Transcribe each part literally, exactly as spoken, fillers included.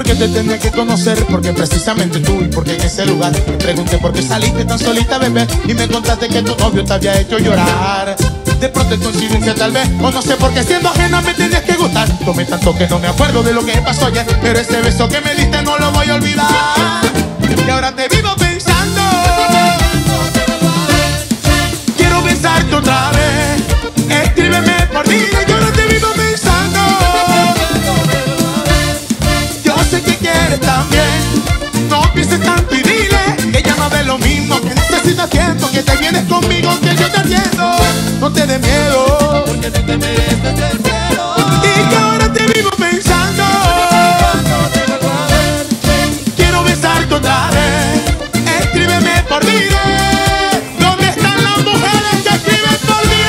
porque te tenía que conocer, porque precisamente tú y porque en ese lugar me pregunté por qué saliste tan solita, bebé, y me contaste que tu novio te había hecho llorar. De pronto es coincidencia tal vez, o no sé por qué siendo ajena me tenías que gustar. Tomé tanto que no me acuerdo de lo que pasó ayer, pero ese beso que me diste no lo voy a olvidar. Y ahora te vivo pensando, quiero besarte otra vez, escríbeme por ti. Y ahora te vivo pensando, yo sé que quieres también, no pienses tanto y dile que ya no es lo mismo, que necesitas tiempo, que te vienes conmigo, que yo te atiendo. No te dé miedo, porque no te mereces el cielo. Y que ahora te vivo pensando, quiero besarte otra vez, escríbeme por mí. ¿Dónde están las mujeres que escriben por mí?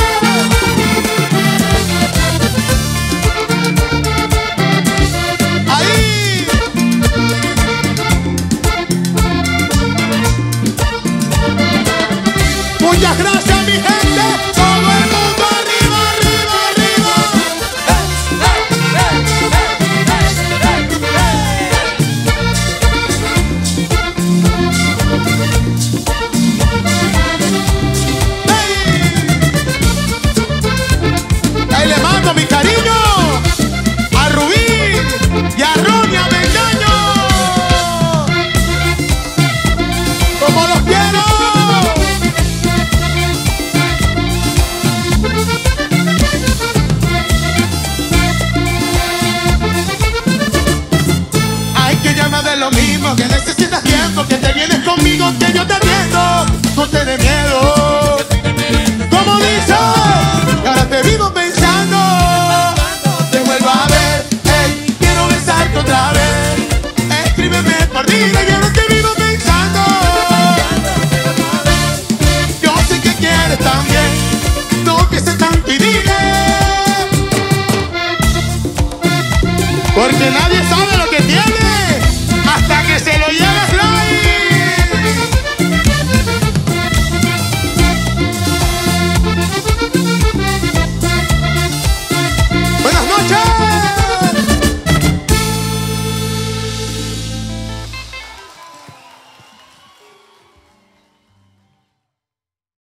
Ahí. Muchas gracias, mi gente. Mi cariño a Rubí y a Ronnie Avendaño, como los quiero. Ay, que ya no de lo mismo, que necesitas tiempo, que te vienes conmigo, que yo te atiendo. No te dé miedo, como dice, y ahora te vivo pensando. Otra vez, escríbeme por ti, y ahora te vivo pensando. Yo sé que quieres también, no que se tanto y dile, porque nadie sabe.